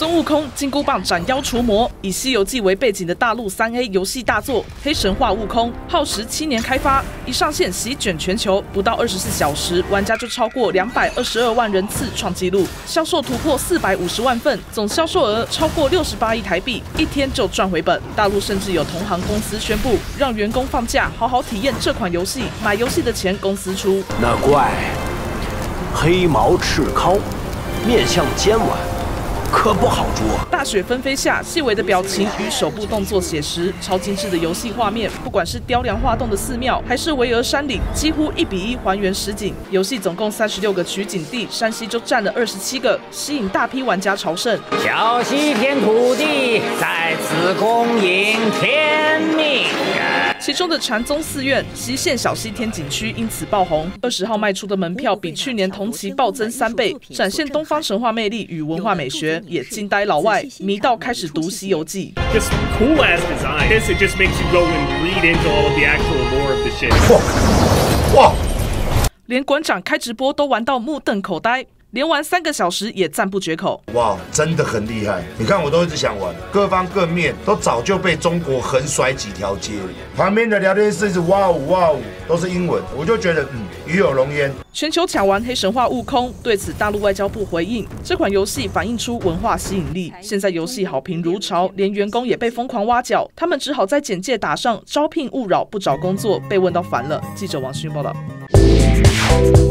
孙悟空金箍棒斩妖除魔，以《西游记》为背景的大陆3A 游戏大作《黑神话：悟空》，耗时7年开发，一上线席卷全球，不到24小时，玩家就超过222万人次创纪录，销售突破450万份，总销售额超过68亿台币，一天就赚回本。大陆甚至有同行公司宣布，让员工放假好好体验这款游戏，买游戏的钱公司出。 那怪黑毛赤尻，面相尖婉。 可不好捉。 大雪纷飞下，细微的表情与手部动作写实，超精致的游戏画面，不管是雕梁画栋的寺庙，还是巍峨山岭，几乎1比1还原实景。游戏总共36个取景地，山西就占了27个，吸引大批玩家朝圣。 小西天土地在此恭迎天命人。 其中的禅宗寺院、西县小西天景区因此爆红。20号卖出的门票比去年同期暴增3倍，展现东方神话魅力与文化美学。 也惊呆老外，迷到开始读《西游记》。 Just cool ass design. This it just makes you go and read into all of the actual lore of the shit. 哇！ 连馆长开直播都玩到目瞪口呆，连玩3个小时也赞不绝口。 哇，真的很厉害！你看我都一直想玩，各方各面都早就被中国横甩几条街。旁边的聊天室是哇哦哇哦，都是英文，我就觉得与有荣焉。 全球抢完《黑神话：悟空》，对此大陆外交部回应，这款游戏反映出文化吸引力。现在游戏好评如潮，连员工也被疯狂挖角，他们只好在简介打上招聘勿扰，不找工作，被问到烦了。记者王勋报道。